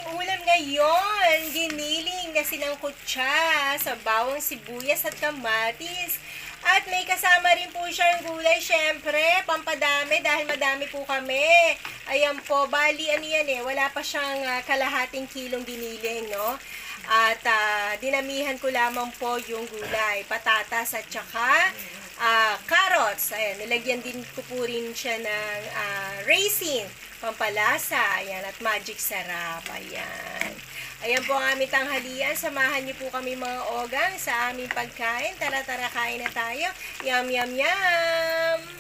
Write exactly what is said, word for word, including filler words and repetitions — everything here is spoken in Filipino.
ulam ngayon, giniling na sinangkutsa sa bawang sibuyas at kamatis. At may kasama rin po siyang gulay, syempre, pampadami dahil madami po kami. Ayan po, bali ano yan eh, wala pa siyang uh, kalahating kilong giniling, no? At uh, dinamihan ko lamang po yung gulay, patatas at saka uh, carrots. Ayan, nilagyan din ko po rin siya ng uh, raisin, pampalasa, ayan, at magic sarap, ayan. Ayan po ang aming tanghalian. Samahan niyo po kami mga ogang sa aming pagkain. Tara, tara, kain na tayo. Yum, yum, yum!